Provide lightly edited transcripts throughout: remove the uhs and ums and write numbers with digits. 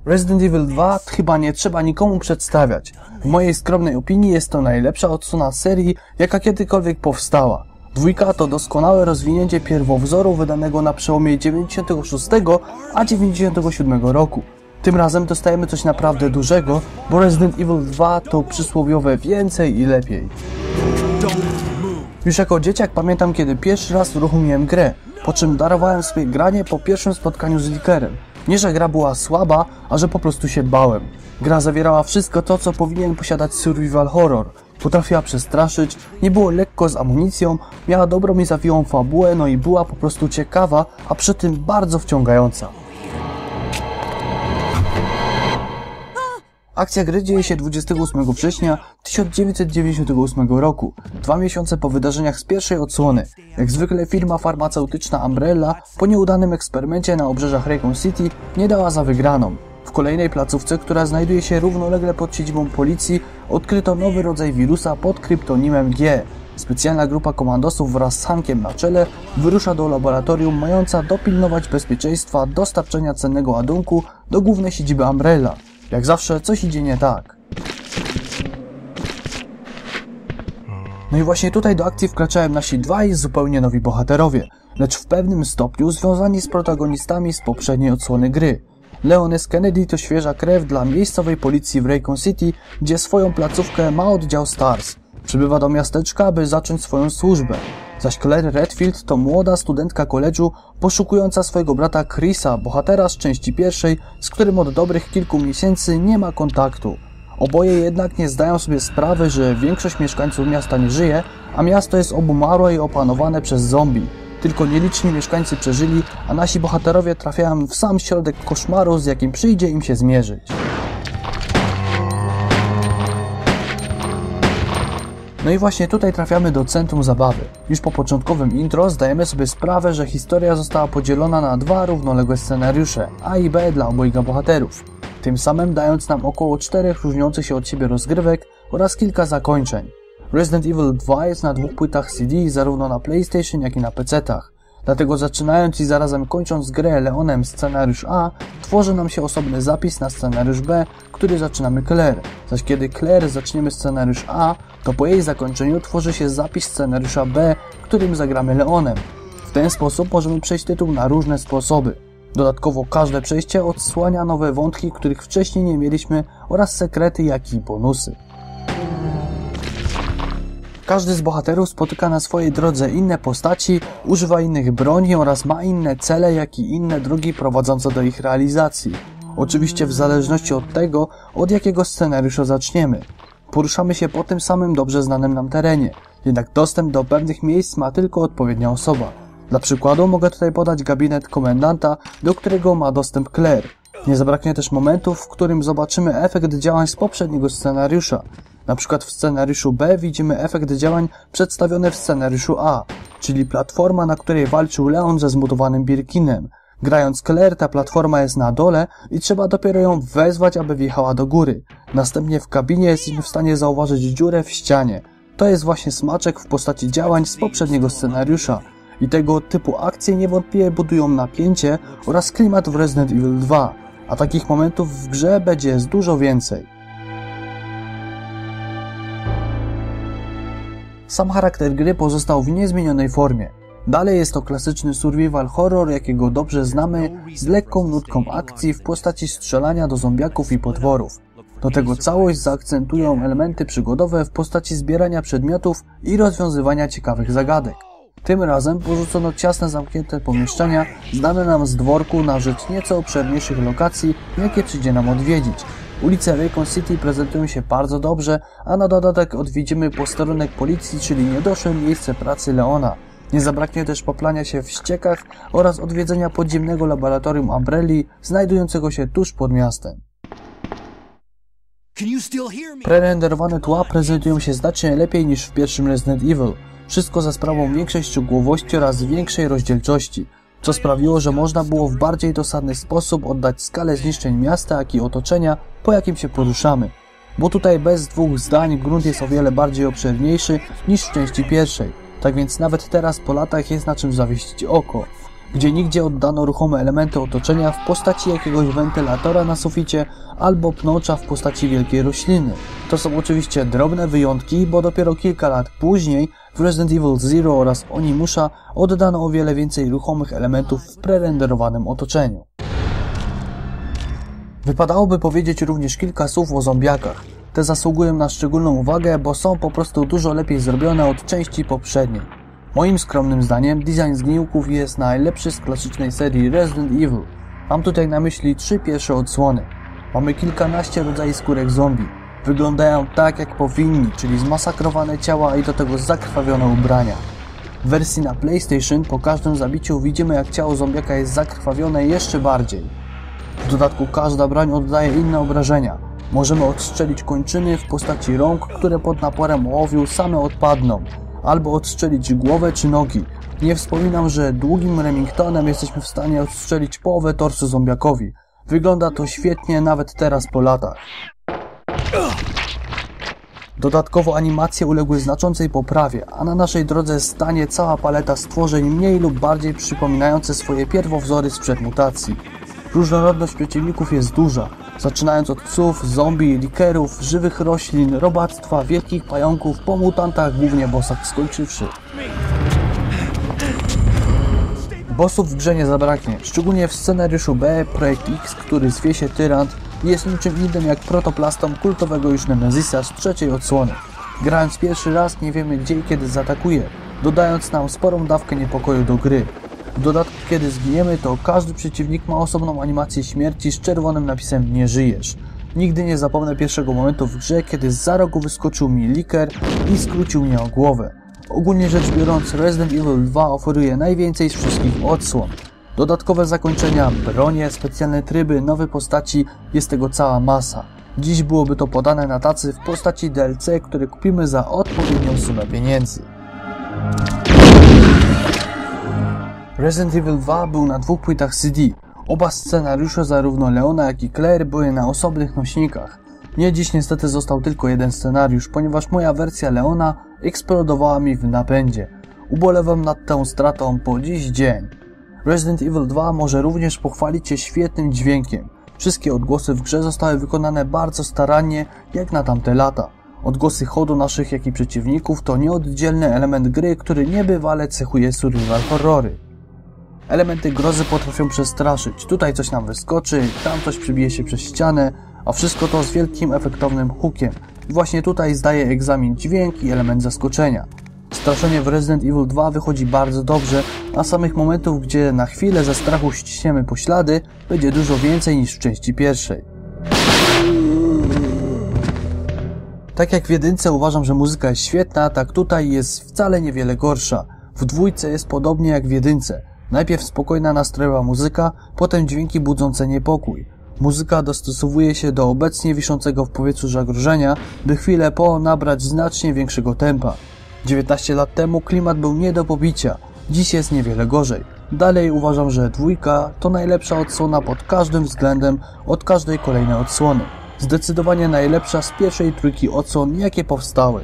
Resident Evil 2 chyba nie trzeba nikomu przedstawiać. W mojej skromnej opinii jest to najlepsza odsłona serii, jaka kiedykolwiek powstała. Dwójka to doskonałe rozwinięcie pierwowzoru wydanego na przełomie 96 a 97 roku. Tym razem dostajemy coś naprawdę dużego, bo Resident Evil 2 to przysłowiowe więcej i lepiej. Już jako dzieciak pamiętam, kiedy pierwszy raz uruchomiłem grę, po czym darowałem sobie granie po pierwszym spotkaniu z likerem. Nie, że gra była słaba, a że po prostu się bałem. Gra zawierała wszystko to, co powinien posiadać survival horror. Potrafiła przestraszyć, nie było lekko z amunicją, miała dobrą i zawiłą fabułę, no i była po prostu ciekawa, a przy tym bardzo wciągająca. Akcja gry dzieje się 28 września 1998 roku, 2 miesiące po wydarzeniach z pierwszej odsłony. Jak zwykle firma farmaceutyczna Umbrella po nieudanym eksperymencie na obrzeżach Raccoon City nie dała za wygraną. W kolejnej placówce, która znajduje się równolegle pod siedzibą policji, odkryto nowy rodzaj wirusa pod kryptonimem G. Specjalna grupa komandosów wraz z Hankiem na czele wyrusza do laboratorium mająca dopilnować bezpieczeństwa dostarczenia cennego ładunku do głównej siedziby Umbrella. Jak zawsze coś idzie nie tak. No i właśnie tutaj do akcji wkraczają nasi dwaj zupełnie nowi bohaterowie, lecz w pewnym stopniu związani z protagonistami z poprzedniej odsłony gry. Leon S. Kennedy to świeża krew dla miejscowej policji w Raccoon City, gdzie swoją placówkę ma oddział STARS. Przybywa do miasteczka, aby zacząć swoją służbę. Zaś Claire Redfield to młoda studentka koledżu poszukująca swojego brata Chrisa, bohatera z części pierwszej, z którym od dobrych kilku miesięcy nie ma kontaktu. Oboje jednak nie zdają sobie sprawy, że większość mieszkańców miasta nie żyje, a miasto jest obumarłe i opanowane przez zombie. Tylko nieliczni mieszkańcy przeżyli, a nasi bohaterowie trafiają w sam środek koszmaru, z jakim przyjdzie im się zmierzyć. No i właśnie tutaj trafiamy do centrum zabawy. Już po początkowym intro zdajemy sobie sprawę, że historia została podzielona na dwa równoległe scenariusze, A i B dla obojga bohaterów. Tym samym dając nam około 4 różniących się od siebie rozgrywek oraz kilka zakończeń. Resident Evil 2 jest na 2 płytach CD zarówno na PlayStation jak i na PC-tach. Dlatego zaczynając i zarazem kończąc grę Leonem scenariusz A, tworzy nam się osobny zapis na scenariusz B, który zaczynamy Claire. Zaś kiedy Claire zaczniemy scenariusz A, to po jej zakończeniu tworzy się zapis scenariusza B, którym zagramy Leonem. W ten sposób możemy przejść tytuł na różne sposoby. Dodatkowo każde przejście odsłania nowe wątki, których wcześniej nie mieliśmy, oraz sekrety, jak i bonusy. Każdy z bohaterów spotyka na swojej drodze inne postaci, używa innych broni oraz ma inne cele, jak i inne drogi prowadzące do ich realizacji. Oczywiście w zależności od tego, od jakiego scenariusza zaczniemy. Poruszamy się po tym samym dobrze znanym nam terenie, jednak dostęp do pewnych miejsc ma tylko odpowiednia osoba. Dla przykładu mogę tutaj podać gabinet komendanta, do którego ma dostęp Claire. Nie zabraknie też momentów, w którym zobaczymy efekt działań z poprzedniego scenariusza. Na przykład w scenariuszu B widzimy efekt działań przedstawiony w scenariuszu A, czyli platforma, na której walczył Leon ze zmutowanym Birkinem. Grając Claire, ta platforma jest na dole i trzeba dopiero ją wezwać, aby wjechała do góry. Następnie w kabinie jesteśmy w stanie zauważyć dziurę w ścianie. To jest właśnie smaczek w postaci działań z poprzedniego scenariusza. I tego typu akcje niewątpliwie budują napięcie oraz klimat w Resident Evil 2, a takich momentów w grze będzie dużo więcej. Sam charakter gry pozostał w niezmienionej formie. Dalej jest to klasyczny survival horror, jakiego dobrze znamy, z lekką nutką akcji w postaci strzelania do zombiaków i potworów. Do tego całość zaakcentują elementy przygodowe w postaci zbierania przedmiotów i rozwiązywania ciekawych zagadek. Tym razem porzucono ciasne, zamknięte pomieszczenia znane nam z dworku na rzecz nieco obszerniejszych lokacji, jakie przyjdzie nam odwiedzić. Ulice Raccoon City prezentują się bardzo dobrze, a na dodatek odwiedzimy posterunek policji, czyli niedoszłe miejsce pracy Leona. Nie zabraknie też poplania się w ściekach oraz odwiedzenia podziemnego laboratorium Umbrelli, znajdującego się tuż pod miastem. Prerenderowane tła prezentują się znacznie lepiej niż w pierwszym Resident Evil. Wszystko za sprawą większej szczegółowości oraz większej rozdzielczości, co sprawiło, że można było w bardziej dosadny sposób oddać skalę zniszczeń miasta, jak i otoczenia, po jakim się poruszamy. Bo tutaj bez dwóch zdań grunt jest o wiele bardziej obszerniejszy niż w części pierwszej, tak więc nawet teraz po latach jest na czym zawiesić oko. gdzie nigdzie oddano ruchome elementy otoczenia w postaci jakiegoś wentylatora na suficie albo pnącza w postaci wielkiej rośliny. To są oczywiście drobne wyjątki, bo dopiero kilka lat później w Resident Evil Zero oraz Onimusha oddano o wiele więcej ruchomych elementów w prerenderowanym otoczeniu. Wypadałoby powiedzieć również kilka słów o zombiakach. Te zasługują na szczególną uwagę, bo są po prostu dużo lepiej zrobione od części poprzedniej. Moim skromnym zdaniem design zgniłków jest najlepszy z klasycznej serii Resident Evil. Mam tutaj na myśli 3 pierwsze odsłony. Mamy kilkanaście rodzajów skórek zombie. Wyglądają tak jak powinni, czyli zmasakrowane ciała i do tego zakrwawione ubrania. W wersji na PlayStation po każdym zabiciu widzimy, jak ciało zombiaka jest zakrwawione jeszcze bardziej. W dodatku każda broń oddaje inne obrażenia. Możemy odstrzelić kończyny w postaci rąk, które pod naporem ołowiu same odpadną, albo odstrzelić głowę czy nogi. Nie wspominam, że długim Remingtonem jesteśmy w stanie odstrzelić połowę torsu zombiakowi. Wygląda to świetnie nawet teraz po latach. Dodatkowo animacje uległy znaczącej poprawie, a na naszej drodze stanie cała paleta stworzeń mniej lub bardziej przypominające swoje pierwowzory sprzed mutacji. Różnorodność przeciwników jest duża, zaczynając od psów, zombie, likerów, żywych roślin, robactwa, wielkich pająków, po mutantach, głównie bossach skończywszy. Bossów w grze nie zabraknie, szczególnie w scenariuszu B, Projekt X, który zwie się Tyrant, jest niczym innym jak protoplastom kultowego już Nemezisa z trzeciej odsłony. Grając pierwszy raz nie wiemy gdzie i kiedy zaatakuje, dodając nam sporą dawkę niepokoju do gry. W dodatku kiedy zginiemy, to każdy przeciwnik ma osobną animację śmierci z czerwonym napisem nie żyjesz. Nigdy nie zapomnę pierwszego momentu w grze, kiedy zza rogu wyskoczył mi liker i skrócił mnie o głowę. Ogólnie rzecz biorąc, Resident Evil 2 oferuje najwięcej z wszystkich odsłon. Dodatkowe zakończenia, bronie, specjalne tryby, nowe postaci, jest tego cała masa. Dziś byłoby to podane na tacy w postaci DLC, które kupimy za odpowiednią sumę pieniędzy. Resident Evil 2 był na 2 płytach CD. Oba scenariusze, zarówno Leona jak i Claire, były na osobnych nośnikach. Nie dziś niestety został tylko jeden scenariusz, ponieważ moja wersja Leona eksplodowała mi w napędzie. Ubolewam nad tą stratą po dziś dzień. Resident Evil 2 może również pochwalić się świetnym dźwiękiem. Wszystkie odgłosy w grze zostały wykonane bardzo starannie, jak na tamte lata. Odgłosy chodu naszych, jak i przeciwników to nieoddzielny element gry, który niebywale cechuje survival horrory. Elementy grozy potrafią przestraszyć, tutaj coś nam wyskoczy, tam coś przybije się przez ścianę, a wszystko to z wielkim efektownym hookiem. I właśnie tutaj zdaje egzamin dźwięk i element zaskoczenia. Straszenie w Resident Evil 2 wychodzi bardzo dobrze, a samych momentów, gdzie na chwilę ze strachu ściśniemy poślady, będzie dużo więcej niż w części pierwszej. Tak jak w jedynce uważam, że muzyka jest świetna, tak tutaj jest wcale niewiele gorsza. W dwójce jest podobnie jak w jedynce. Najpierw spokojna, nastrojowa muzyka, potem dźwięki budzące niepokój. Muzyka dostosowuje się do obecnie wiszącego w powietrzu zagrożenia, by chwilę po nabrać znacznie większego tempa. 19 lat temu klimat był nie do pobicia, dziś jest niewiele gorzej. Dalej uważam, że dwójka to najlepsza odsłona pod każdym względem od każdej kolejnej odsłony. Zdecydowanie najlepsza z pierwszej trójki odsłon, jakie powstały.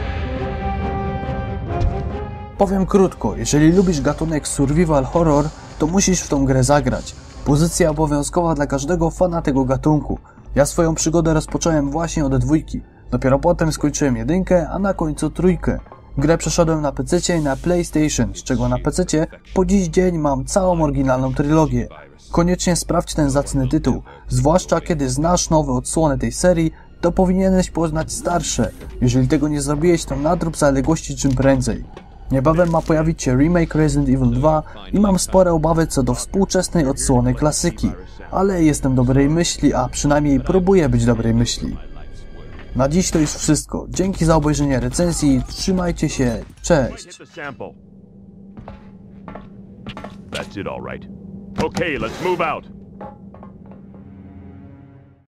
Powiem krótko, jeżeli lubisz gatunek survival horror, to musisz w tą grę zagrać. Pozycja obowiązkowa dla każdego fana tego gatunku. Ja swoją przygodę rozpocząłem właśnie od dwójki. Dopiero potem skończyłem jedynkę, a na końcu trójkę. Grę przeszedłem na PC i na PlayStation, z czego na PC po dziś dzień mam całą oryginalną trylogię. Koniecznie sprawdź ten zacny tytuł, zwłaszcza kiedy znasz nowe odsłony tej serii, to powinieneś poznać starsze. Jeżeli tego nie zrobiłeś, to nadrób zaległości czym prędzej. Niebawem ma pojawić się remake Resident Evil 2 i mam spore obawy co do współczesnej odsłony klasyki, ale jestem dobrej myśli, a przynajmniej próbuję być dobrej myśli. Na dziś to już wszystko. Dzięki za obejrzenie recenzji, trzymajcie się, cześć! That's it, all right. Okay, let's move out.